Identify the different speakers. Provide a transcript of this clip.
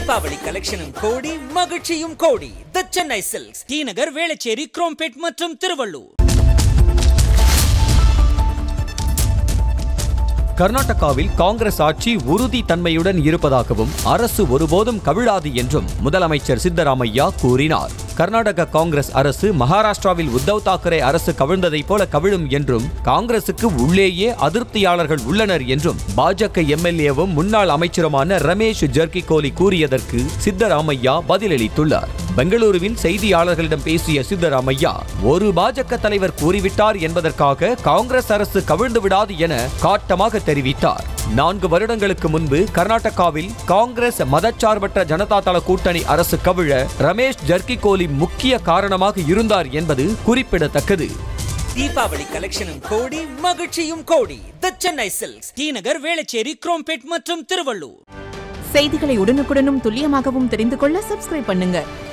Speaker 1: தீபாவளி கலெக்ஷனும் கோடி, மகிழ்ச்சியும் கோடி. The Chennai Silks, T Nagar, Velachery, Chromepet மற்றும் திருவள்ளூர்.
Speaker 2: கர்நாடகாவில் காங்கிரஸ் ஆட்சி உறுதி தன்மையுடன் இருப்பதாகவும் அரசு ஒருபோதும் கவிழாது என்றும் முதலமைச்சர் சித்தராமையா கூறினார். கர்நாடக காங்கிரஸ் அரசு மகாராஷ்டிராவில் உத்தவ் தாக்கரே அரசு கவிழ்ந்ததைப் போல கவிழும் என்றும் காங்கிரசுக்கு உள்ளேயே அதிருப்தியாளர்கள் உள்ளனர் என்றும் பாஜக எம்எல்ஏவும் முன்னாள் அமைச்சருமான ரமேஷ் ஜர்கிகோலி கூறியதற்கு சித்தராமையா பதிலளித்துள்ளார். பெங்களூருவில் செய்தியாளர்களிடம் பேசிய சித்தராமையா, ஒரு பாஜக தலைவர் கூறிவிட்டார் என்பதற்காக காங்கிரஸ் அரசு கவிழ்ந்து விடாது என காட்டமாக தெரிவித்தார். 4 வருடங்களுக்கு முன்பு கர்நாடகாவில் காங்கிரஸ் மதச்சார்பற்ற ஜனதா தள கூட்டணி அரசு கவிழ ரமேஷ் ஜர்கிகோலி முக்கிய காரணமாக இருந்தார் என்பது குறிப்பிடத்தக்கது.
Speaker 1: தீபாவளி கலெக்ஷனும் கோடி, மகிழ்ச்சியும் கோடி. The Chennai Silks, T Nagar, Velachery, Chromepet மற்றும் திருவள்ளூர்.
Speaker 3: செய்திகளை உடனுக்குடனும் துல்லியமாகவும் தெரிந்து கொள்ள சப்ஸ்கிரைப் பண்ணுங்க.